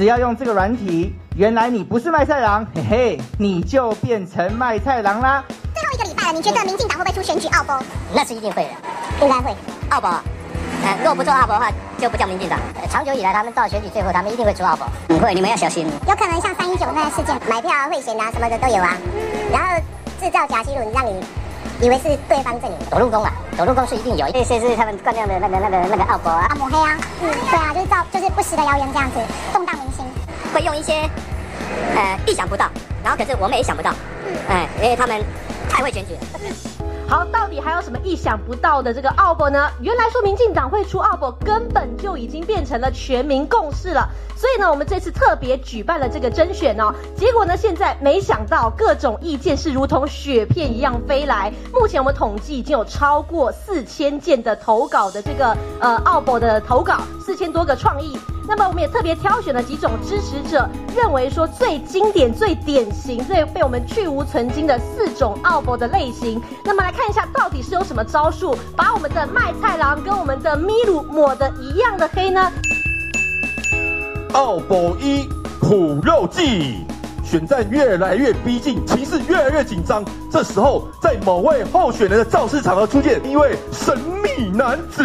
只要用这个软体，原来你不是卖菜郎，嘿嘿，你就变成卖菜郎啦。 最后一个礼拜了，你觉得民进党会不会出选举奥博？ 那是一定会的， 应该会。 奥博，如果不做奥博的话，就不叫民进党。长久以来，他们到选举最后，他们一定会出奥博。会，你们要小心。 有可能像319那个事件，买票啊、贿选啊什么的都有啊。然后制造假新闻，让你以为是对方阵营。 走路工啊，走路工是一定有，这些是他们惯用的那个奥博啊。 抹黑啊，对啊，就是不实的谣言这样子，动荡民心。 会用一些意想不到，然后可是我们也想不到，因为他们太会选举了。 好，到底还有什么意想不到的这个奥博呢？原来说民进党会出奥博，根本就已经变成了全民共识了。所以呢，我们这次特别举办了这个甄选哦。结果呢，现在没想到各种意见是如同雪片一样飞来。目前我们统计已经有超过4000件的投稿的这个奥博的投稿，4000多个创意。那么我们也特别挑选了几种支持者认为说最经典、最典型、最被我们去无存菁的4种奥博的类型。那么来看一下，到底是有什么招数把我们的卖菜郎跟我们的咪鲁抹得一样的黑呢？ 奥博1苦肉计，选战越来越逼近，情势越来越紧张。这时候，在某位候选人的造势场合出现一位神秘男子。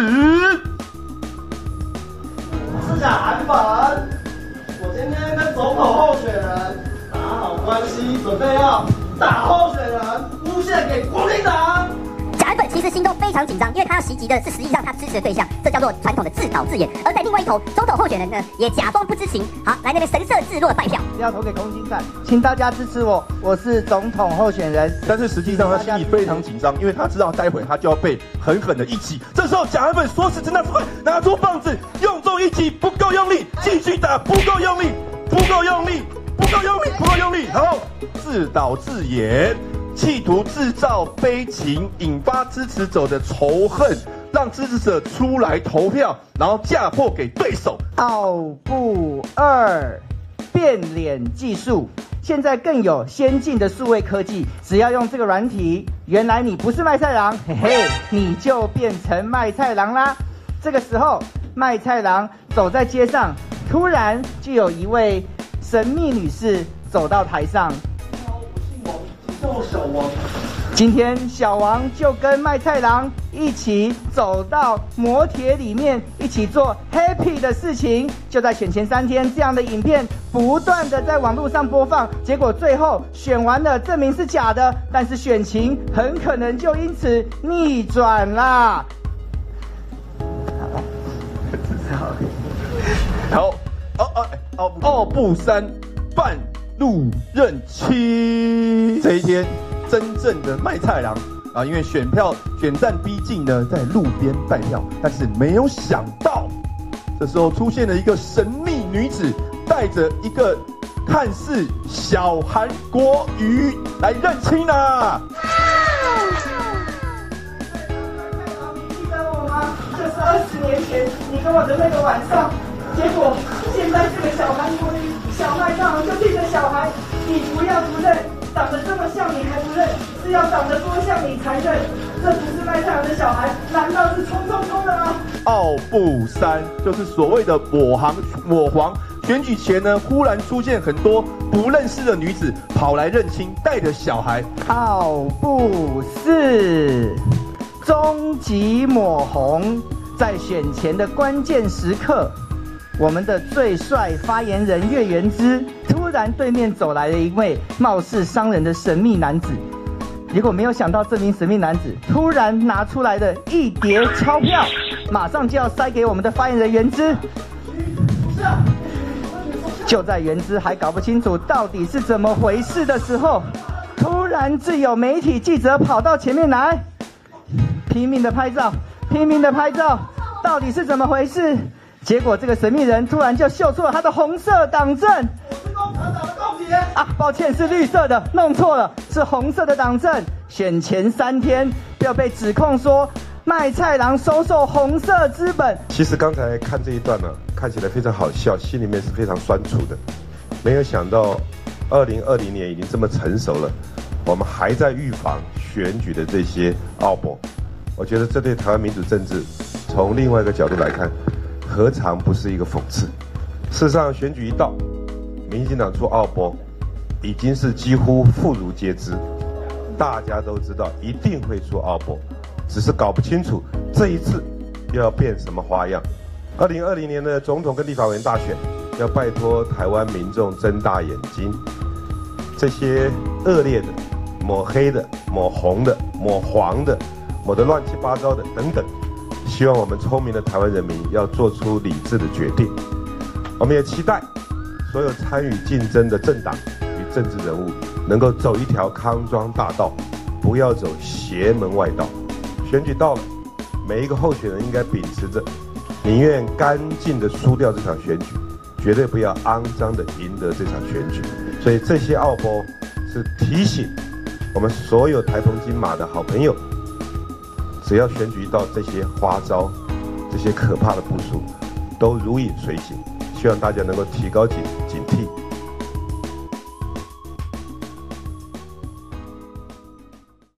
是假韩粉，我今天跟总统候选人打好关系，准备要打候选人，诬陷给国民党。 假韩粉其实心中非常紧张，因为他要袭击的是实际上他支持的对象，这叫做传统的自导自演。而在另外一头，总统候选人呢也假装不知情，好来那边神色自若拜票。 要投给空心菜，请大家支持我，我是总统候选人。 但是实际上他心里非常紧张，因为他知道待会他就要被狠狠的一击。这时候假韩粉说时迟那时快，拿出棒子，用重一击，不够用力，继续打，不够用力，不够用力，不够用力，不够用力，然后自导自演。企图制造悲情，引发支持者的仇恨，让支持者出来投票，然后嫁祸给对手。 奥布2变脸技术，现在更有先进的数位科技，只要用这个软体，原来你不是卖菜郎，嘿嘿，你就变成卖菜郎啦。这个时候，卖菜郎走在街上，突然就有一位神秘女士走到台上。今天小王就跟卖菜郎一起走到摩铁里面，一起做 happy 的事情。就在选前3天，这样的影片不断的在网络上播放，结果最后选完了，证明是假的，但是选情很可能就因此逆转啦。 好，奥布3半路认亲，这一天真正的卖菜郎啊，因为选战逼近呢，在路边拜票，但是没有想到，这时候出现了一个神秘女子，带着一个看似小韩国瑜来认亲啦。 你记得我吗？就是20年前你跟我的那个晚上，结果现在这个小韩国瑜小麦大王就变成小孩，你不要不认，长得这么像你还不认，是要长得多像你才认，这不是卖菜郎的小孩，难道是冲的吗？ 奥布3就是所谓的抹黄。选举前呢，忽然出现很多不认识的女子跑来认亲，带着小孩。 奥布4终极抹红，在选前的关键时刻。我们的最帅发言人岳元之，突然对面走来了一位貌似商人的神秘男子，结果没有想到这名神秘男子突然拿出来的一叠钞票，马上就要塞给我们的发言人元之。就在元之还搞不清楚到底是怎么回事的时候，突然就有媒体记者跑到前面来，拼命的拍照，到底是怎么回事？结果这个神秘人突然就秀出了他的红色党证。我是共产党的共谍啊，抱歉是绿色的，弄错了，是红色的党证。选前3天就被指控说卖菜郎收受红色资本。 其实刚才看这一段呢，看起来非常好笑，心里面是非常酸楚的。没有想到2020年已经这么成熟了，我们还在预防选举的这些奥博。我觉得这对台湾民主政治从另外一个角度来看，何尝不是一个讽刺？ 事实上，选举一到，民进党出奥博，已经是几乎妇孺皆知，大家都知道一定会出奥博，只是搞不清楚这一次又要变什么花样。2020年的总统跟立法委员大选，要拜托台湾民众睁大眼睛，这些恶劣的、抹黑的、抹红的、抹黄的、抹得乱七八糟的等等，希望我们聪明的台湾人民要做出理智的决定。我们也期待所有参与竞争的政党与政治人物能够走一条康庄大道，不要走邪门外道。选举到了，每一个候选人应该秉持着宁愿干净的输掉这场选举，绝对不要肮脏的赢得这场选举。所以这些奥博是提醒我们所有台澎金马的好朋友，只要选举一到，这些花招、这些可怕的部署都如影随形。希望大家能够提高警惕。